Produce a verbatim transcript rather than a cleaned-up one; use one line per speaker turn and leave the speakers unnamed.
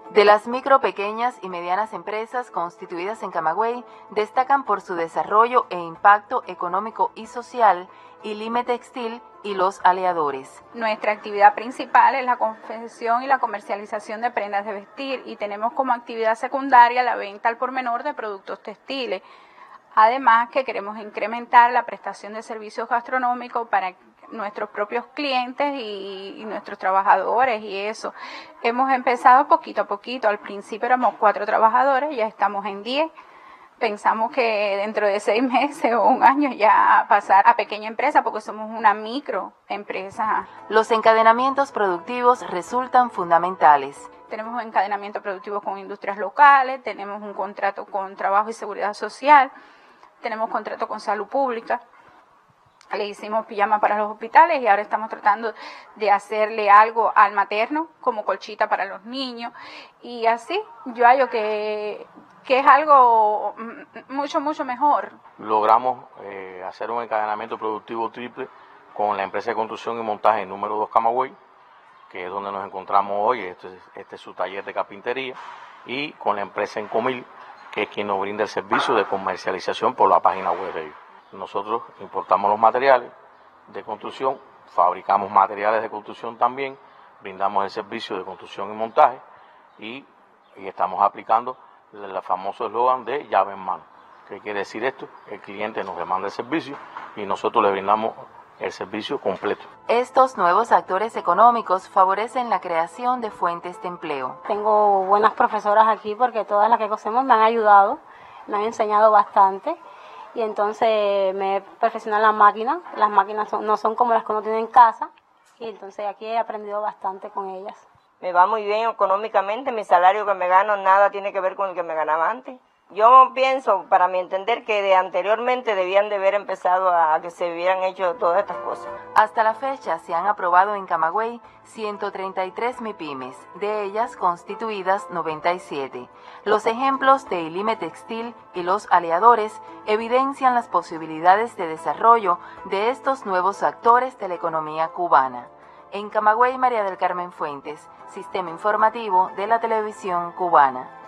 De las micro, pequeñas y medianas empresas constituidas en Camagüey, destacan por su desarrollo e impacto económico y social ILIME Textil y Los Aleadores.
Nuestra actividad principal es la confección y la comercialización de prendas de vestir y tenemos como actividad secundaria la venta al por menor de productos textiles. Además que queremos incrementar la prestación de servicios gastronómicos para nuestros propios clientes y, y nuestros trabajadores y eso. Hemos empezado poquito a poquito, al principio éramos cuatro trabajadores, ya estamos en diez. Pensamos que dentro de seis meses o un año ya pasar a pequeña empresa porque somos una microempresa.
Los encadenamientos productivos resultan fundamentales.
Tenemos encadenamiento productivo con industrias locales, tenemos un contrato con Trabajo y Seguridad Social, tenemos contrato con Salud Pública. Le hicimos pijama para los hospitales y ahora estamos tratando de hacerle algo al materno, como colchita para los niños. Y así, yo hallo que, que es algo mucho, mucho mejor.
Logramos eh, hacer un encadenamiento productivo triple con la empresa de construcción y montaje número dos Camagüey, que es donde nos encontramos hoy, este es, este es su taller de carpintería, y con la empresa Encomil, que es quien nos brinda el servicio de comercialización por la página web de ellos. Nosotros importamos los materiales de construcción, fabricamos materiales de construcción también, brindamos el servicio de construcción y montaje y, y estamos aplicando el famoso eslogan de llave en mano. ¿Qué quiere decir esto? El cliente nos demanda el servicio y nosotros le brindamos el servicio completo.
Estos nuevos actores económicos favorecen la creación de fuentes de empleo.
Tengo buenas profesoras aquí porque todas las que conocemos me han ayudado, me han enseñado bastante. Y entonces me he perfeccionado en las máquinas. Las máquinas son, no son como las que uno tiene en casa. Y entonces aquí he aprendido bastante con ellas.
Me va muy bien económicamente. Mi salario que me gano nada tiene que ver con el que me ganaba antes. Yo pienso, para mi entender, que de anteriormente debían de haber empezado a, a que se hubieran hecho todas estas cosas.
Hasta la fecha se han aprobado en Camagüey ciento treinta y tres MIPYMES, de ellas constituidas noventa y siete. Los ejemplos de ILIME Textil y Los Aleadores evidencian las posibilidades de desarrollo de estos nuevos actores de la economía cubana. En Camagüey, María del Carmen Fuentes, Sistema Informativo de la Televisión Cubana.